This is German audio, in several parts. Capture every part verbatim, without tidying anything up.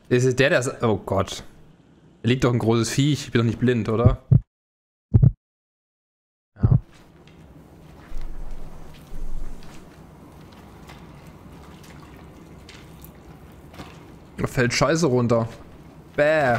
Ist es der, der... Oh Gott. Da liegt doch ein großes Viech. Ich bin doch nicht blind, oder? Ja. Da fällt Scheiße runter. Bäh.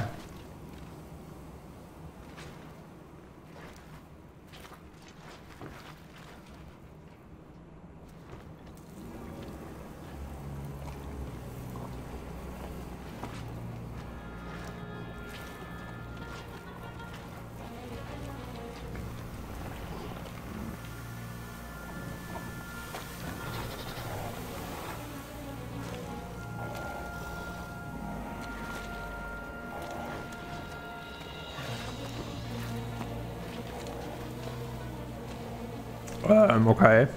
Ähm, okay.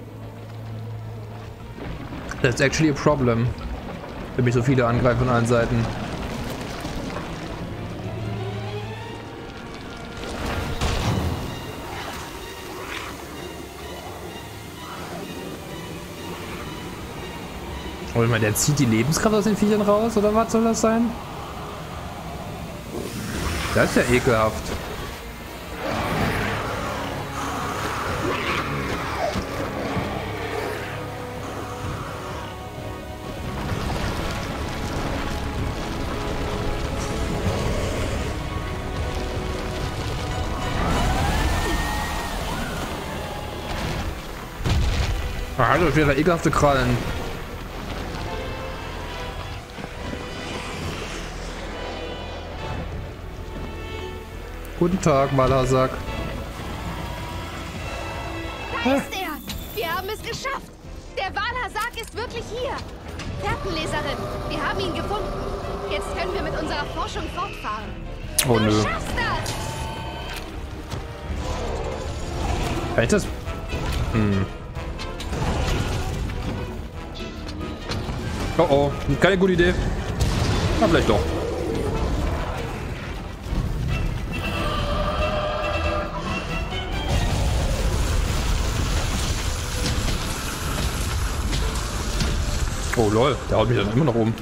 That's actually a problem. Wenn mich so viele angreifen von allen Seiten. Oh, ich meine, der zieht die Lebenskraft aus den Viechern raus, oder was soll das sein? Das ist ja ekelhaft. Ah, das wäre ekelhafte Krallen. Guten Tag, Malhasak. Da ist er! Wir haben es geschafft! Der Walhasak ist wirklich hier! Fährtenleserin, wir haben ihn gefunden. Jetzt können wir mit unserer Forschung fortfahren. Oh Du nö. schaffst das! Kann ich das? Hm. Oh oh, keine gute Idee. Na, vielleicht doch. Oh lol, der haut mich dann immer noch um.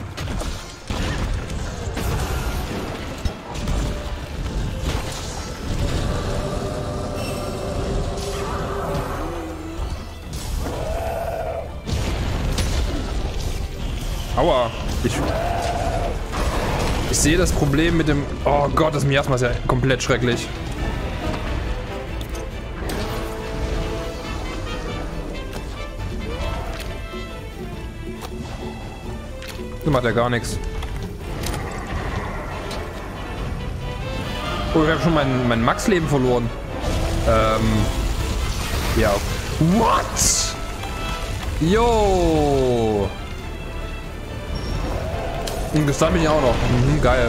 Aua. Ich, ich sehe das Problem mit dem... Oh Gott, das Miasma ist ja komplett schrecklich. Das macht ja gar nichts. Oh, ich habe schon mein, mein Max-Leben verloren. Ähm... Ja. What? Yo! Und gestanden bin ich auch noch. Mhm, geil.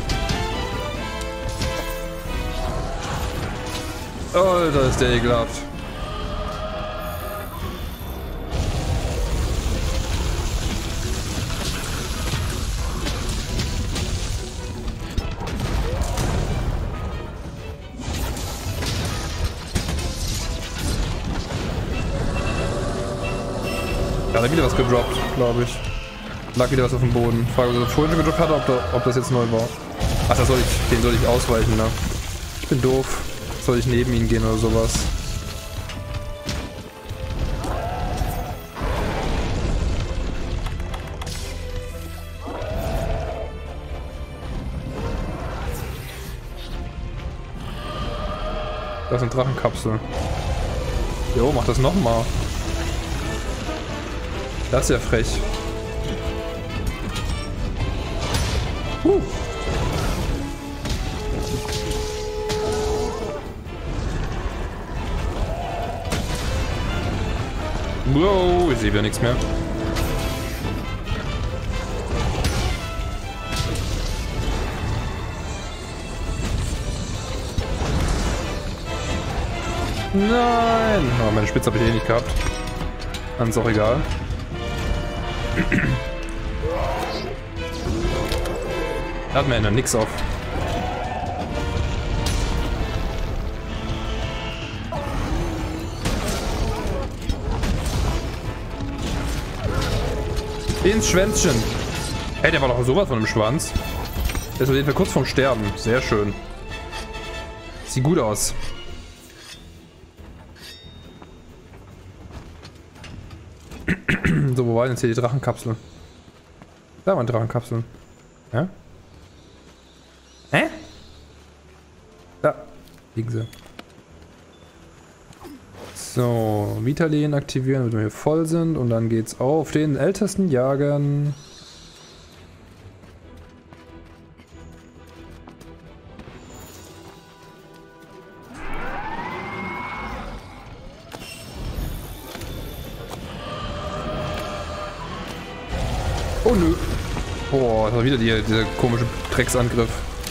Alter, ist der ekelhaft. Da hat er wieder was gedroppt, glaube ich. Lag wieder was auf dem Boden. Frage, ob er vorhin schon gedroppt hat, ob, da, ob das jetzt neu war. Ach, das soll ich, den soll ich ausweichen, ne? Ich bin doof. Soll ich neben ihn gehen oder sowas? Das ist eine Drachenkapsel. Jo, mach das nochmal. Das ist ja frech. Huh. Wow, ich sehe wieder nichts mehr. Nein! Oh, meine Spitze habe ich eh nicht gehabt. Dann ist auch egal. Da hat mir einer nix auf. Ins Schwänzchen. Hey, der war doch sowas von einem Schwanz. Der ist auf jeden Fall kurz vorm Sterben. Sehr schön. Sieht gut aus. So, wo war denn jetzt hier die Drachenkapsel? Da waren Drachenkapseln. Ja? Hä? Da liegen sie. So, Vitaleen aktivieren, damit wir hier voll sind. Und dann geht's auf den ältesten jagen. Oh nö. Boah, das war wieder die, dieser komische Drecksangriff.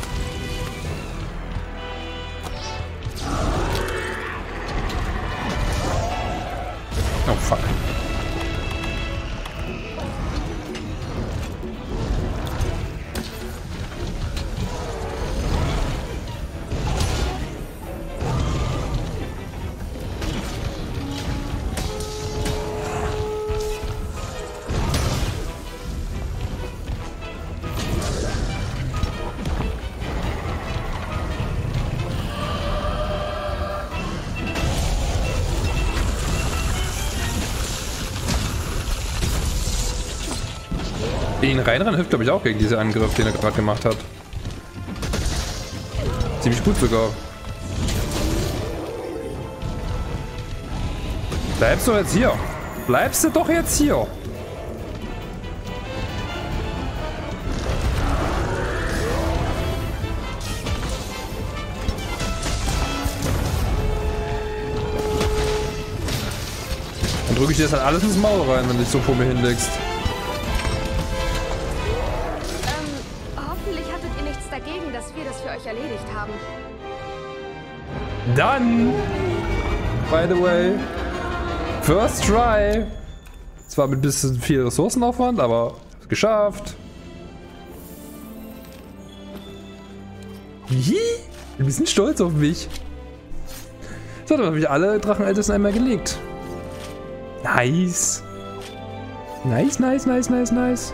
Oh fuck. Den reinrennen hilft, glaube ich, auch gegen diesen Angriff, den er gerade gemacht hat. Ziemlich gut sogar. Bleibst du jetzt hier? Bleibst du doch jetzt hier? Dann drücke ich dir das halt alles ins Maul rein, wenn du dich so vor mir hinlegst. Erledigt haben. Dann, by the way, first try. Zwar mit ein bisschen viel Ressourcenaufwand, aber geschafft. Hihi, ein bisschen stolz auf mich. So, dann habe ich alle Drachenältesten einmal gelegt. Nice. Nice, nice, nice, nice, nice.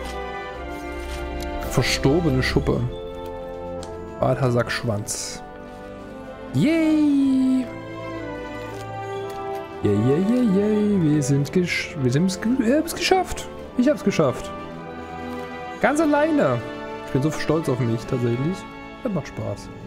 Verstorbene Schuppe. Balthasar-Schwanz. Yay! Yay, yay, yay, yay. Wir sind gesch... Wir sind es ge geschafft. Ich hab's geschafft. Ganz alleine. Ich bin so stolz auf mich, tatsächlich. Das macht Spaß.